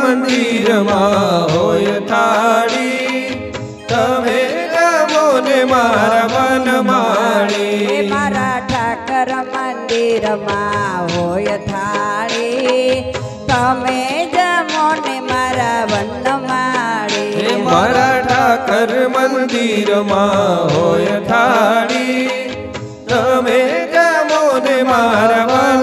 मंदिर में होय थाली तमे जमो ने मारा वनमाळी मारा ठाकर मंदिर में होय थाली तमे जमो ने मारा वनमाळी मारा ठाकर मंदिर में होय थाली तमे जमो ने मारा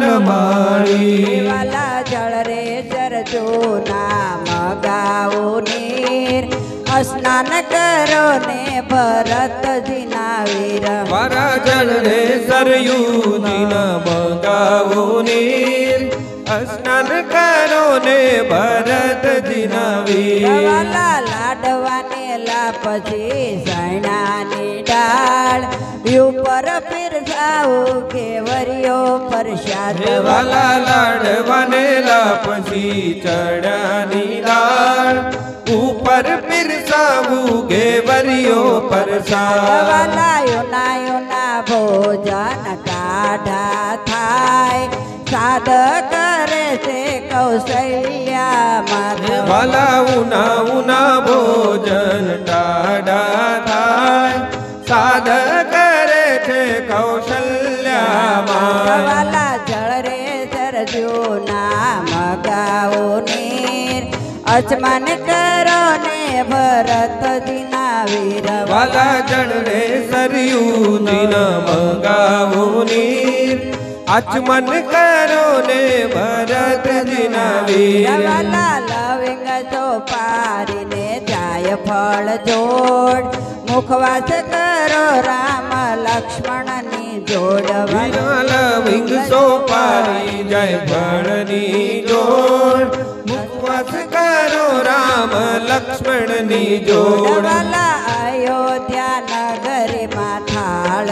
वनमाळी वाला जल रे सरजू नाम गाओ नीर स्नान करो ने भरत जीना वीर मारा जल रे सरयू जीना मंगावो नीर स्नान करो ने भरत जीना वीर वाला लाडवा ने लापसी सैनानी डाल ऊपर फिर जाऊ केवरियो प्रसाद वाला लाडवा ने लापसी चढ़ानी डाल ऊपर फिर साबू गेवरियो प्रसाद वाला योना योना भोजन काढ़ा थाय साध करे से कौशल्या माधव वाला उना उना भोजन टाढ़ा थाय साध करे थे कौशल्या माधव वाला जल रे सरजू नाम गाओ नीर अचमन करो ने भरत जीना वीर वाला जल रे सरयू जीना मंगावो नीर अचमन करो ने भरत जीना वीर वाला लविंग चौपारी ने जाय फल जोड़ मुखवास करो राम लक्ष्मण नी जोड़ लविंग सोपारी जय भरनी जोड़ मुखवास करो राम लक्ष्मण नी जोड़ वाला अयोध्या नगरी माथाळ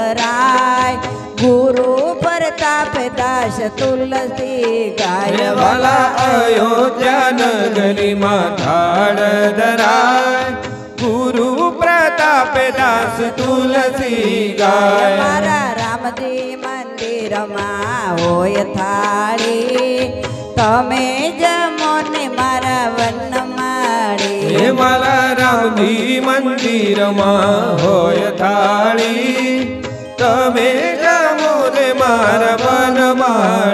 धराय गुरु प्रताप दास तुलसी गाय वाला अयोध्या नगरी माथाड़ धराय गुरु प्रताप दास तुलसी गाय मारा राम जी मंदिर में होय थाली तमे जमो ने मारा वनमाळी वाला राम जी मंदिर में होय थाली तमे जमो ने मारा वनमाळी